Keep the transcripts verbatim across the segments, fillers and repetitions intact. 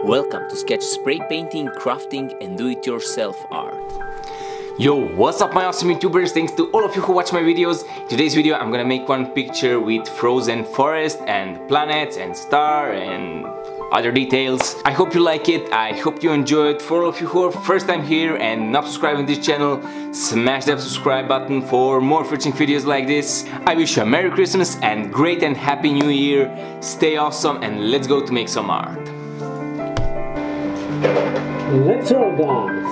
Welcome to Sketch Spray Painting, Crafting and Do-It-Yourself Art. Yo, what's up my awesome YouTubers? Thanks to all of you who watch my videos. Today's video I'm gonna make one picture with frozen forest and planets and star and other details. I hope you like it, I hope you enjoy it. For all of you who are first time here and not subscribing to this channel, smash that subscribe button for more fetching videos like this. I wish you a Merry Christmas and great and Happy New Year. Stay awesome and let's go to make some art. Let's roll down.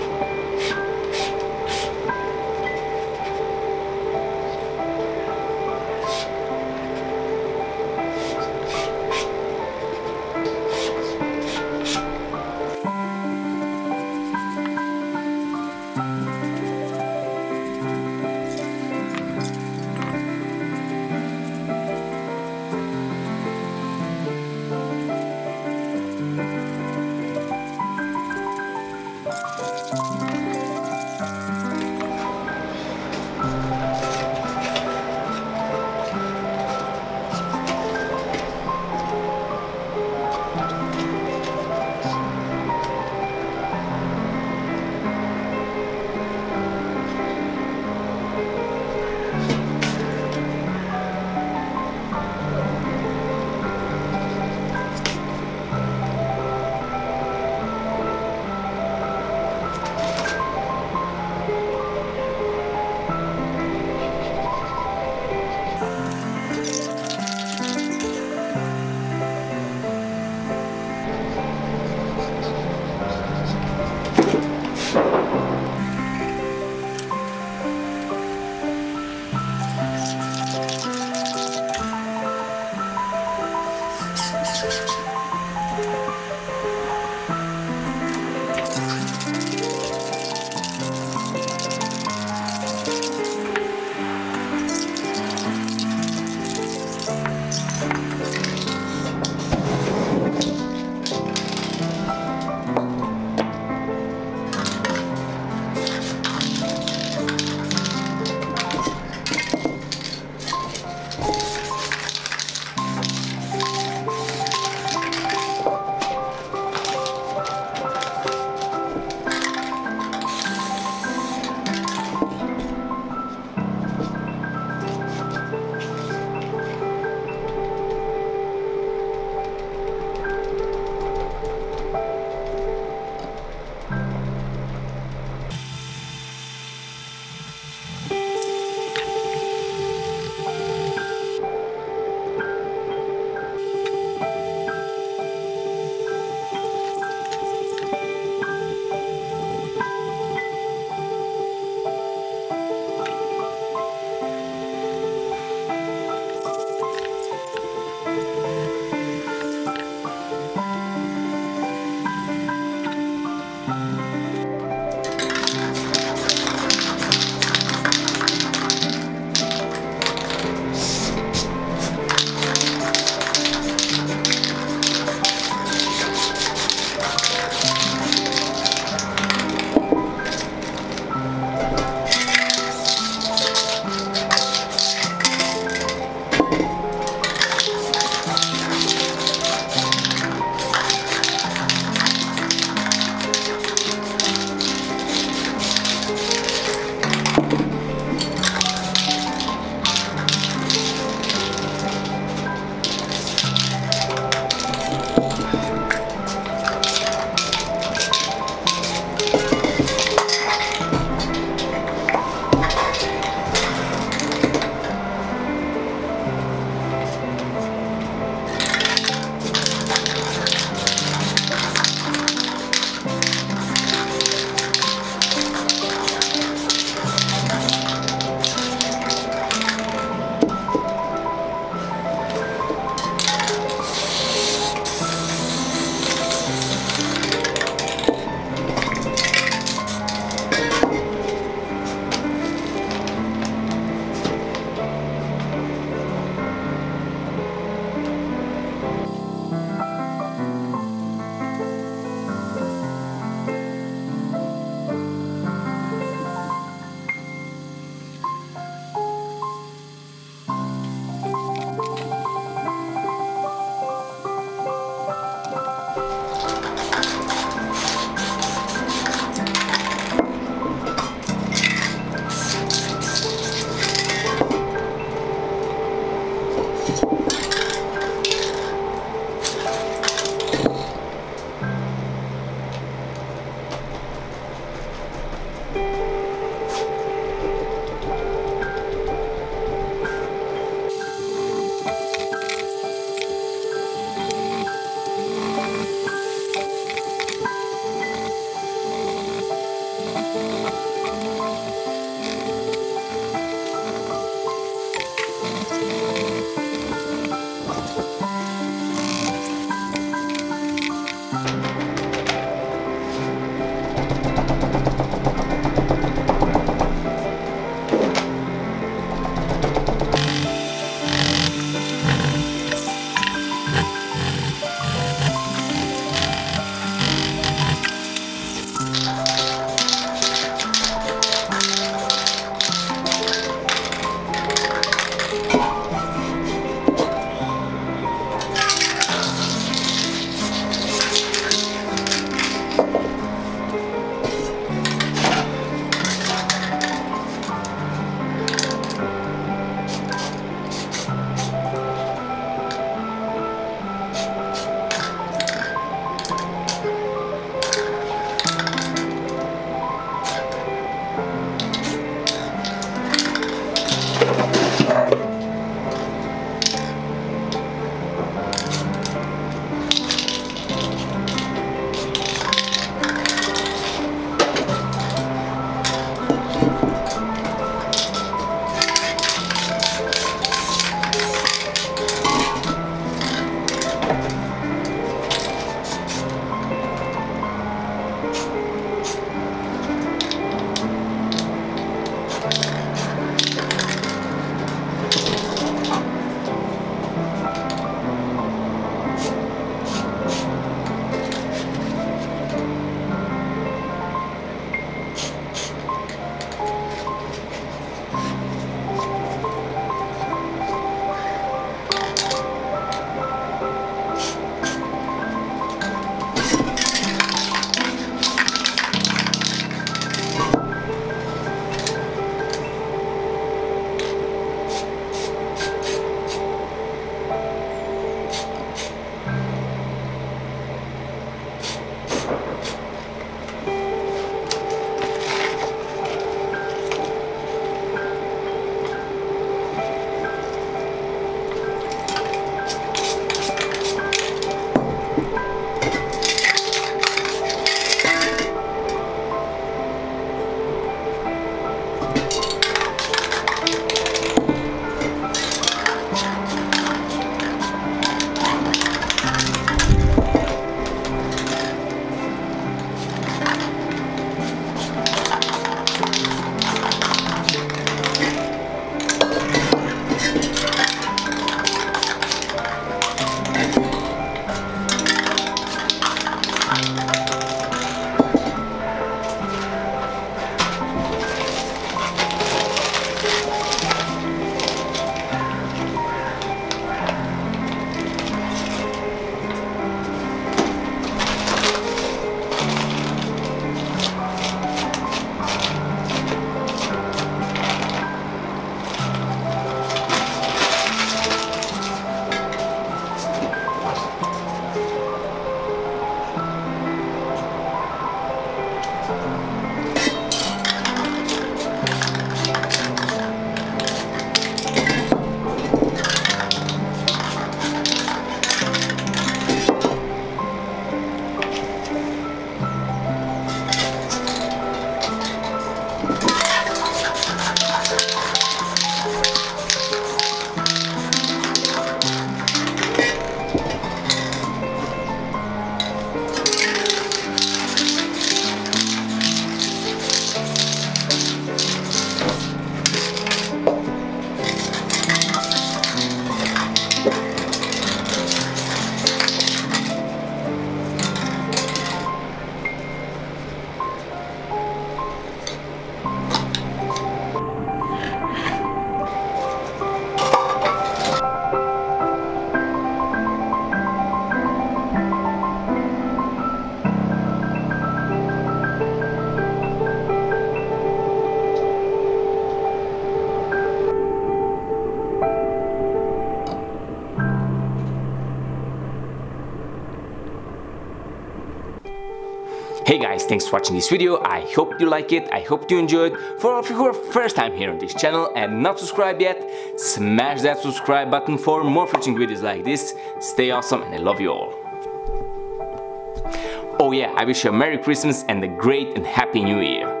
Hey guys, thanks for watching this video. I hope you like it, I hope you enjoyed. For all of you who are first time here on this channel and not subscribed yet, smash that subscribe button for more fetching videos like this. Stay awesome and I love you all. Oh yeah, I wish you a Merry Christmas and a great and Happy New Year.